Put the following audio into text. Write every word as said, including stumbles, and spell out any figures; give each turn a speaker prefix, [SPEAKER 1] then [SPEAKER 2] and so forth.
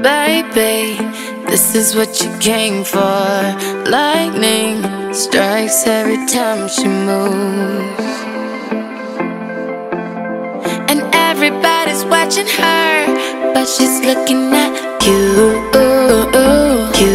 [SPEAKER 1] Baby, this is what you came for. Lightning strikes every time she moves, and everybody's watching her, but she's looking at you, you.